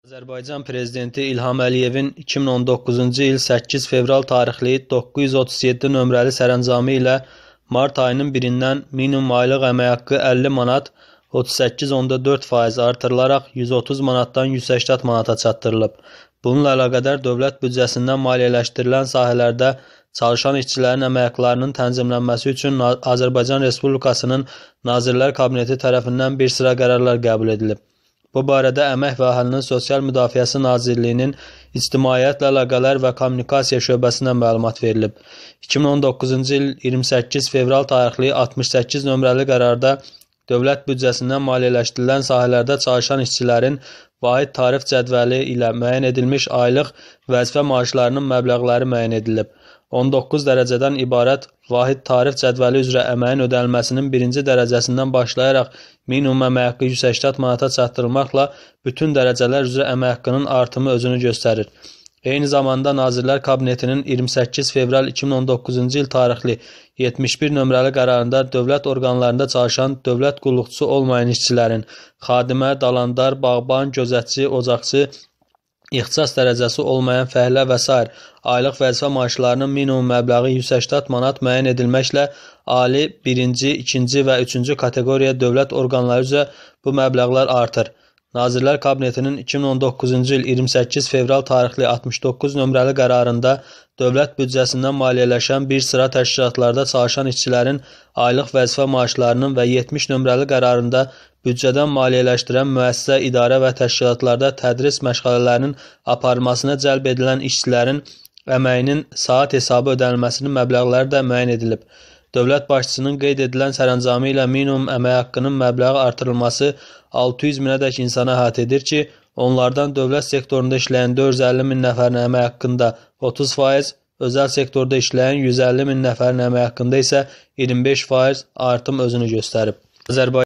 Azərbaycan Prezidenti İlham Əliyevin 2019-cu il 8 fevral tarixli 937 nömrəli sərəncamı ilə mart ayının 1-dən minimum aylıq əmək haqqı 50 manat 38,4% artırılaraq 130 manatdan 180 manata çatdırılıb. Bununla əlaqədar dövlət büdcəsindən maliyyələşdirilən sahələrdə çalışan işçilərin əmək haqqlarının tənzimlənməsi üçün Azərbaycan Respublikasının Nazirlər Kabineti tərəfindən bir sıra qərarlar qəbul edilib. Bu barədə Əmək və Əhalinin Sosial Müdafiəsi Nazirliyinin İctimaiyyətlə Əlaqələr və Kommunikasiya şöbəsindən məlumat verilib. 2019-cu il 28 fevral tarixli 68 nömrəli qərarda dövlət büdcəsindən maliyyələşdirilən sahələrdə çalışan işçilərin vahid tarif cədvəli ilə müəyyən edilmiş aylıq vəzifə maaşlarının məbləğləri müəyyən edilib. 19 dərəcədən ibarət vahid tarif cədvəli üzrə əməyin ödənilməsinin birinci dərəcəsindən başlayaraq minimum əmək haqqı 180 manata çatdırılmaqla bütün dərəcələr üzrə əmək haqqının artımı özünü göstərir. Eyni zamanda Nazirlər Kabinetinin 28 fevral 2019-cu il tarixli 71 nömrəli qərarında dövlət orqanlarında çalışan dövlət qulluqçusu olmayan işçilərin xadimə, dalandar, bağban, gözətçi, ocaqçı, ixtisas dərəcəsi olmayan fəhlə və s. aylıq vəzifə maaşlarının minimum məbləği 180 manat müəyyən edilməklə ali, birinci, ikinci və üçüncü kateqoriya dövlət orqanları üzrə bu məbləğlər artır. Nazirlər Kabinetinin 2019-cu il 28 fevral tarixli 69 nömrəli qərarında dövlət büdcəsindən maliyyələşən bir sıra təşkilatlarda çalışan işçilərin aylıq vəzifə maaşlarının və 70 nömrəli qərarında büdcədən maliyyələşdirən müəssisə, idarə və təşkilatlarda tədris məşğələlərinin aparılmasına cəlb edilən işçilərin əməyinin saat hesabı ödənilməsinin məbləğləri də müəyyən edilib. Dövlət başçısının qeyd edilən sərəncamı ilə minimum əmək haqqının məbləği artırılması 600 minədək insana əhatə edir ki, onlardan dövlət sektorunda işləyən 450 min nəfərin əmək haqqında 30%, özəl sektorda işləyən 150 min nəfərin əmək haqqında isə 25% artım özünü göstərib.